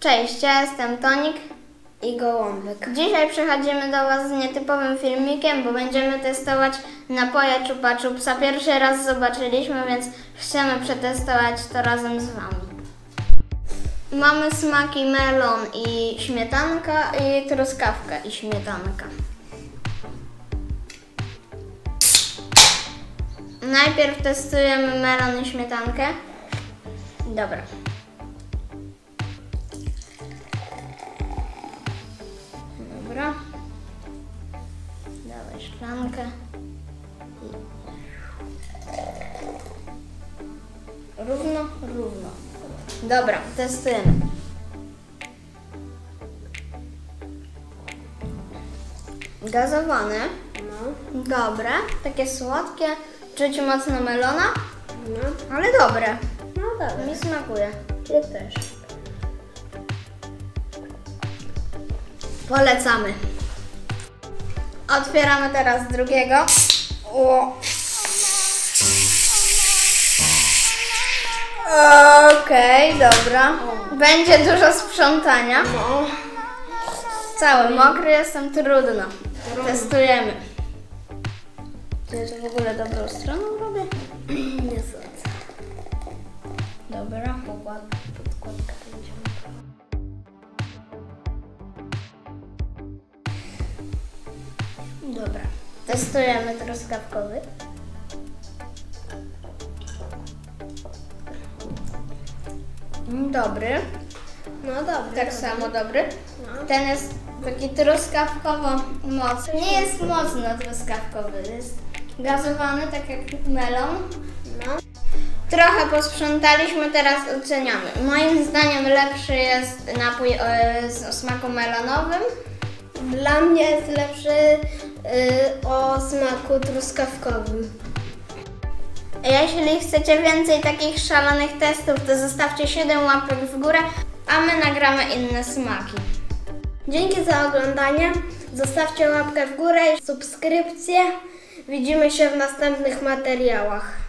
Cześć, ja jestem Tonik i Gołąbek. Dzisiaj przychodzimy do Was z nietypowym filmikiem, bo będziemy testować napoje Chupa Chupsa. Pierwszy raz zobaczyliśmy, więc chcemy przetestować to razem z Wami. Mamy smaki melon i śmietanka i truskawka i śmietanka. Najpierw testujemy melon i śmietankę. Dobra. Dobra. Dawaj szklankę. Równo. Dobra, testujemy. Gazowane. No. Dobre. Takie słodkie. Czuć mocno melona. No. Ale dobre. No dobra. Mi smakuje. Ja też. Polecamy. Otwieramy teraz drugiego. Okej, dobra. Będzie dużo sprzątania. No. Cały mokry jestem, trudno. Testujemy. Czy ja to w ogóle dobrą stroną robię? Nie sądzę. Dobra. Podkładka będzie mokra. Dobra. Testujemy truskawkowy. Dobry. No dobra. Tak samo dobry. No. Ten jest taki truskawkowo mocny. Nie jest mocno truskawkowy, jest gazowany, tak jak melon. No. Trochę posprzątaliśmy, teraz oceniamy. Moim zdaniem lepszy jest napój o smaku melonowym. Dla mnie jest lepszy o smaku truskawkowym. Jeśli chcecie więcej takich szalonych testów, to zostawcie 7 łapek w górę, a my nagramy inne smaki. Dzięki za oglądanie. Zostawcie łapkę w górę i subskrypcję. Widzimy się w następnych materiałach.